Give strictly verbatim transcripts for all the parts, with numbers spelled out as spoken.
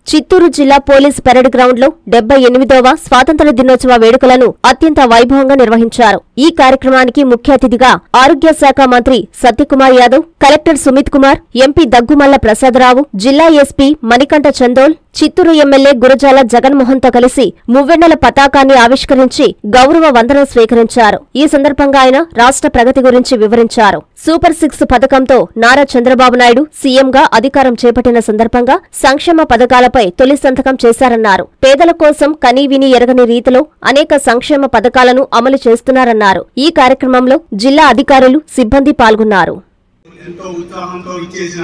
చిత్తూరు జిల్లా police parade ground లో డెబ్బై ఎనిమిదవ స్వాతంత్ర్య దినోత్సవ వేడుకలను అత్యంత వైభవంగా నిర్వహించారు. ఈ కార్యక్రమానికి ముఖ్య అతిథిగా ఆరోగ్య శాఖ మంత్రి సత్యకుమార్ యాదవ్, కలెక్టర్ సుమిత్ కుమార్, ఎంపీ దగ్గుమల్ల ప్రసాదరావు, జిల్లా ఎస్పీ మణికంఠ చందోల్, చిత్తూరు ఎమ్మెల్యే గురజాల జగన్మోహన్ తో కలిసి మువ్వెన్నెల పతాకాన్ని ఆవిష్కరించి గౌరవ వందనం స్వీకరించారు. ఈ సందర్భంగా ఆయన రాష్ట్ర ప్రగతి గురించి వివరించారు. సూపర్ సిక్స్ పథకంతో నారా చంద్రబాబు నాయుడు సీఎంగా అధికారం చేపట్టిన సందర్భంగా సంక్షేమ పథకాలపై తొలి సంతకం చేశారన్నారు. పేదల కోసం కనీవిని ఎరగని రీతిలో అనేక సంక్షేమ పథకాలను అమలు చేస్తున్నారన్నారు. ఈ కార్యక్రమంలో జిల్లా అధికారులు, సిబ్బంది పాల్గొన్నారు. ఎంతో ఉత్సాహంతో ఇచ్చేసిన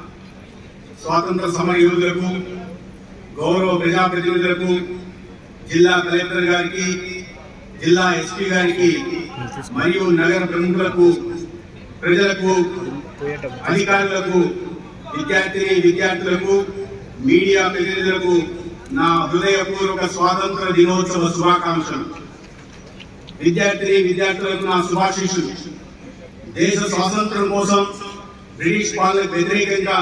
స్వాతంత్ర సమరయోధులకు, గౌరవ ప్రజాప్రతినిధులకు, జిల్లా కలెక్టర్ గారికి, జిల్లా ఎస్పీ గారికి మరియు నగర ప్రముఖులకు, ప్రజలకు, అధికారులకు, విద్యార్థిని విద్యార్థులకు, మీడియా ప్రతినిధులకు నా హృదయపూర్వక స్వాతంత్ర దినోత్సవ శుభాకాంక్షలు. విద్యార్థిని విద్యార్థులకు నా శుభాశీస్సులు. దేశ స్వాతంత్ర్యం కోసం బ్రిటిష్ పాలనకు వ్యతిరేకంగా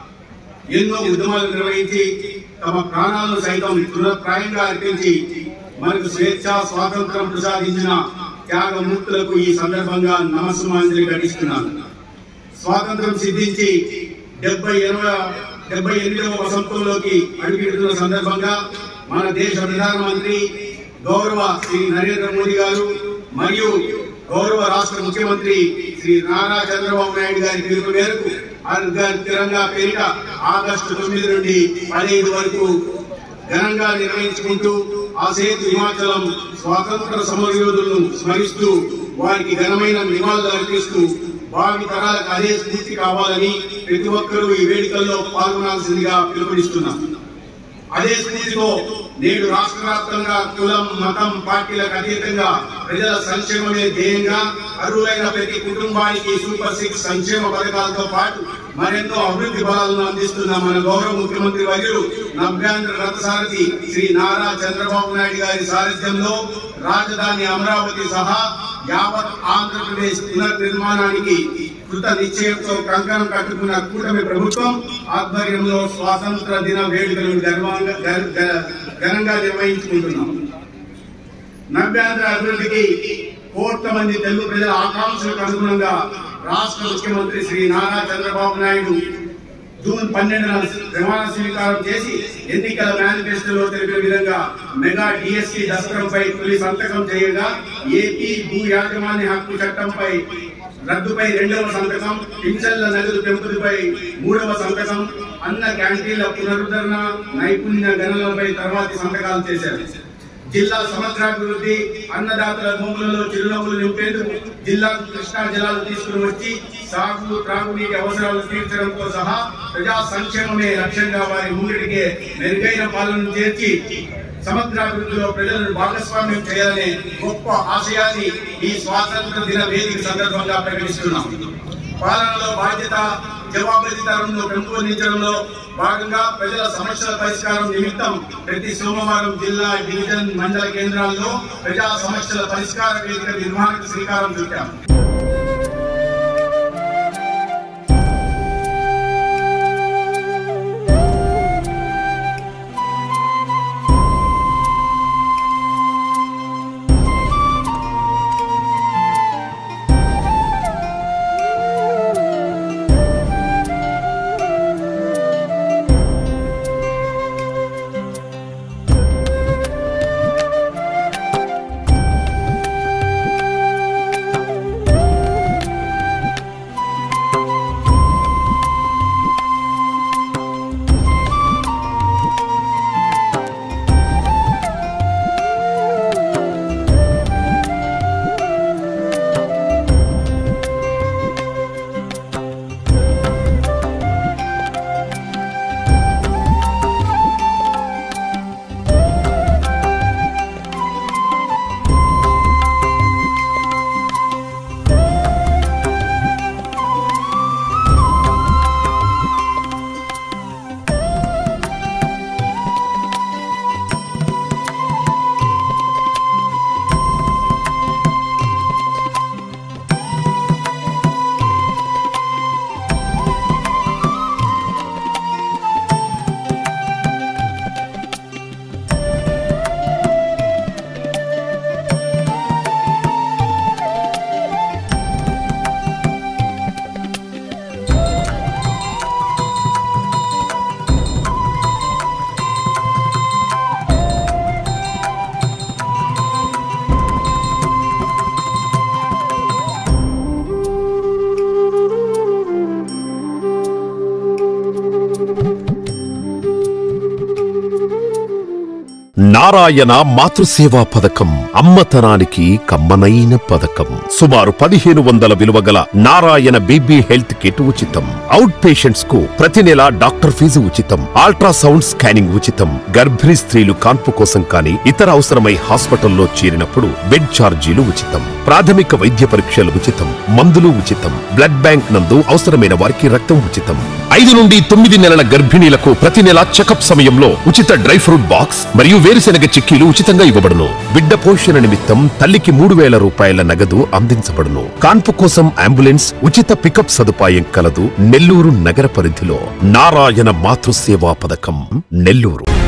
ఎన్నో ఉద్యమాలు నిర్వహించి తమ ప్రాణాలను సైతం తృణప్రాయంగా అర్పించి మనకు స్వేచ్ఛ స్వాతంత్రం ప్రసాదించిన త్యాగమూర్తులకు ఈ సందర్భంగా నమస్సుమాంజలి ఘటిస్తున్నాను. స్వాతంత్రం సిద్ధించి డెబ్బై ఎనభై డెబ్బై ఎనిమిదవ వసంతంలోకి అడుగుపెడుతున్న సందర్భంగా మన దేశ ప్రధానమంత్రి గౌరవ శ్రీ నరేంద్ర మోదీ గారు మరియు గౌరవ రాష్ట్ర ముఖ్యమంత్రి శ్రీ నారా చంద్రబాబు నాయుడు గారి పిలుపు మేరకు తిరంగా పేరిట ఆగస్టు తొమ్మిది నుండి పదిహేను వరకు ఘనంగా నిర్వహించుకుంటూ ఆ సేతు హిమాచలం స్వాతంత్ర సమరయోధులను స్మరిస్తూ వారికి ఘనమైన నివాళులు అర్పిస్తూ భావి తరాలకు అదే స్ఫూర్తి కావాలని ప్రతి ఒక్కరూ ఈ వేడుకల్లో పాల్గొనాల్సిందిగా పిలుపునిస్తున్నాం. అదే స్ఫూర్తితో నేడు రాష్ట్ర వ్యాప్తంగా కులం, మతం, పార్టీలకు అతీతంగా ప్రజల సంక్షేమమే ధ్యేయంగా అర్హులైన ప్రతి కుటుంబానికి సూపర్ సిక్స్ సంక్షేమ పథకాలతో పాటు మరెన్నో అభివృద్ధి బలాలను అందిస్తున్న మన గౌరవ ముఖ్యమంత్రి వర్యులు నవ్యాంధ్ర రథసారథి శ్రీ నారా చంద్రబాబు నాయుడు గారి సారథ్యంలో రాజధాని అమరావతి సహా యావత్ ఆంధ్రప్రదేశ్ పునర్నిర్మాణానికి కృత నిశ్చయంతో కంకణం కట్టుకున్న కూటమి ప్రభుత్వం ఆధ్వర్యంలో స్వాతంత్ర దిన వేడుకలను ఘనంగా నిర్వహించుకుంటున్నాం. నవ్యాంధ్ర అభివృద్ధికి కోట్ల మంది తెలుగు ప్రజల ఆకాంక్షలకు అనుగుణంగా రాష్ట్ర ముఖ్యమంత్రి శ్రీ నారా చంద్రబాబు నాయుడు జూన్ పన్నెండున ప్రమాణ స్వీకారం చేసి ఎన్నికల మేనిఫెస్టోలో తెలిపిన విధంగా మెగా డిఎస్సి దస్త్రంపై తొలి సంతకం చేయగా ఏపీ భూ యాజమాన్య హక్కు చట్టంపై రద్దుపై రెండవ సంతకం, పింఛన్ల నగదు పెంపుపై మూడవ సంతకం, అన్న క్యాంటీన్ల పునరుద్ధరణ, నైపుణ్య గణనలపై తర్వాతి సంతకాలు చేశారు. జిల్లా సమగ్రాభివృద్ధి, అన్నదాతల భూములలో చిరునవ్వులు నింపేందుకు జిల్లాకు కృష్ణా జలాలు తీసుకుని వచ్చి సాగు త్రాగునీటి అవసరాలు తీర్చడంతో సహా ప్రజా సంక్షేమమే లక్ష్యంగా వారి ముంగిటికే మెరుగైన పాలనను చేర్చి సమగ్రాభివృద్ధిలో ప్రజలను భాగస్వామ్యం చేయాలనే గొప్ప ఆశయాన్ని ఈ స్వాతంత్ర దిన వేదిక సందర్భంగా ప్రకటిస్తున్నాం. పాలనలో బాధ్యత, జవాబుదారీతనంలో పెంపొందించడంలో భాగంగా ప్రజల సమస్యల పరిష్కారం నిమిత్తం ప్రతి సోమవారం జిల్లా, డివిజన్, మండల కేంద్రాల్లో ప్రజా సమస్యల పరిష్కార వేదిక నిర్వహణకు శ్రీకారం చుట్టాం. నారాయణ మాతృసేవా పథకం అమ్మతనానికి కమ్మనైన పథకం. సుమారు పదిహేను వందల విలువగల నారాయణ బేబీ హెల్త్ కిట్ ఉచితం. అవుట్ పేషెంట్స్ కు ప్రతి నెల డాక్టర్ ఫీజు ఉచితం. అల్ట్రాసౌండ్ స్కానింగ్ ఉచితం. గర్భిణీ స్త్రీలు కాన్పు కోసం కానీ ఇతర అవసరమై హాస్పిటల్లో చేరినప్పుడు బెడ్ ఛార్జీలు ఉచితం. ప్రాథమిక వైద్య పరీక్షలు ఉచితం. మందులు ఉచితం. బ్లడ్ బ్యాంక్ నందు అవసరమైన వారికి రక్తం ఉచితం. ఐదు నుండి తొమ్మిది నెలల గర్భిణీలకు ప్రతి నెల చెకప్ సమయంలో ఉచిత డ్రై ఫ్రూట్ బాక్స్ మరియు వేరుశెనగ చిక్కీలు ఉచితంగా ఇవ్వబడును. బిడ్డ పోషణ నిమిత్తం తల్లికి మూడు వేల రూపాయల నగదు అందించబడును. కాన్పు కోసం అంబులెన్స్ ఉచిత పికప్ సదుపాయం కలదు. నెల్లూరు నగర పరిధిలో నారాయణ మాతృసేవా పథకం, నెల్లూరు.